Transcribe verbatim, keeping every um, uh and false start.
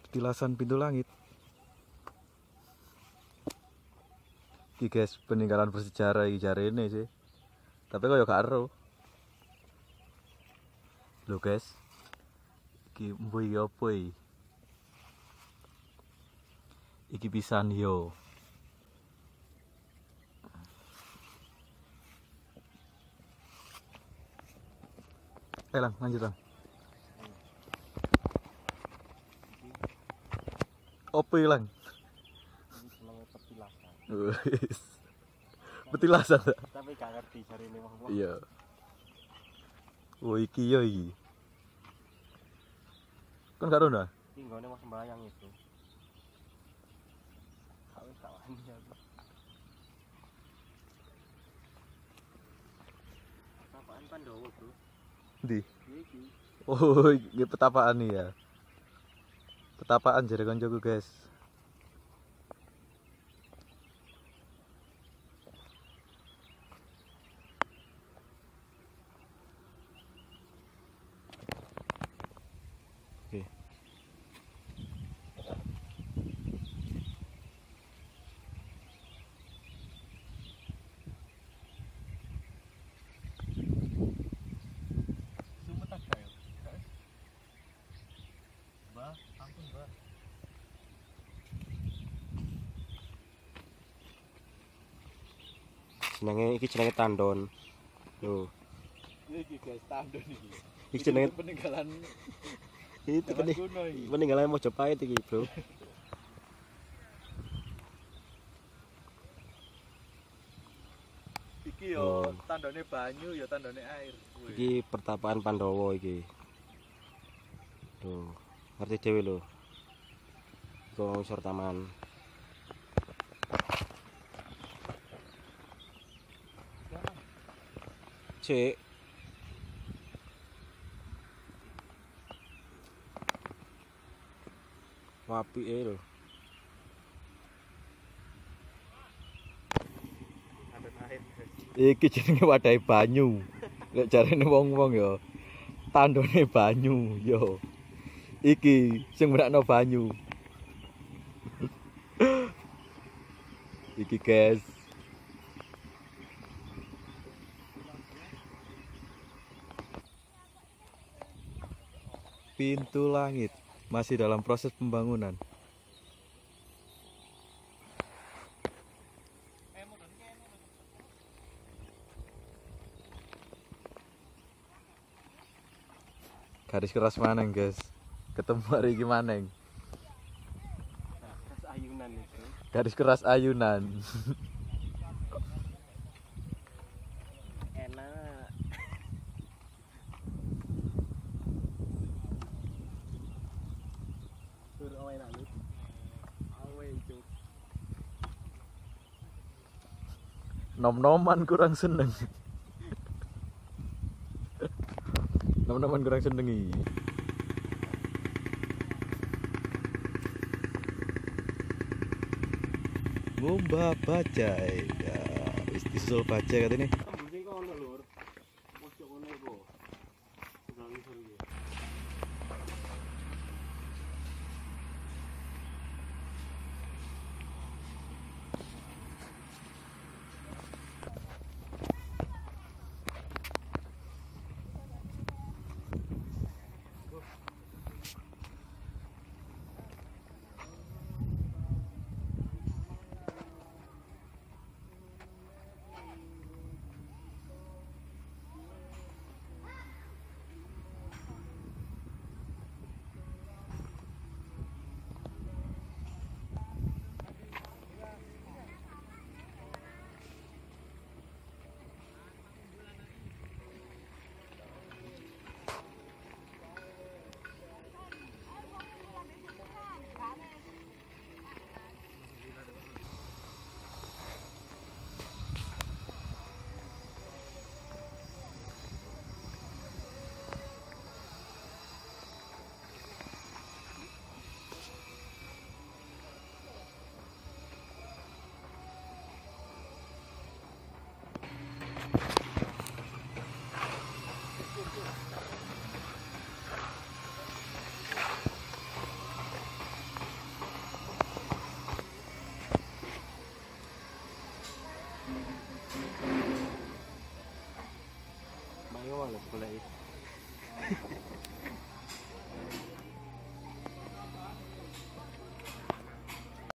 petilasan pintu langit. Iki guys, peninggalan bersejarah iki jarene sih. Tapi kok ya gak ero. Lho guys. Iki mbuh iki opo iki? Iki pisan yo. Eh lang, lanjut lang. Opo iki lang? Petilasan. Wis. Petilasan. Tapi gak ngerti jarine wong-wong. Iya. Oh iki yo iki. Kan karo nah? Iki nggone mau sembayang itu. Kawin kawan ya. Apaan Pandowo, Bro? Ndi? Iki. Oh, iki petapaan nih ya. Petapaan jare koncoku, guys. Oke. Sumet ada ya? Mbak, ampun, Mbak. Jenenge iki jenenge tandon. Lho, Iki guys, tandon iki. iki jenenge peninggalan itu pening kuno iki. peninggalan Mojopahit iki, Bro. Iki yo Oh. tandone banyu, yo tandone air. Iki pertapaan Pandowo iki. Tuh, ngerti dhewe lho. Iku unsur taman. Cek. Apike lho. Iki jenenge wadahe banyu. Lek jarene wong-wong yo tandone banyu yo. Iki sing merakno banyu. Iki guys. Pintu langit masih dalam proses pembangunan. Garis keras maneng guys. Ketemu hari iki maneng. Terus ayunan itu. Garis keras ayunan. Enak. Tur awe enak lu. Awe itu. Nom-noman kurang seneng. Nom-noman kurang seneng iki. Ngomba bajai. Ya, wis disusul bajai katene. Mungkin kok ono lur. Mosok ono iku. Udah ngisor iki. Yo males golek.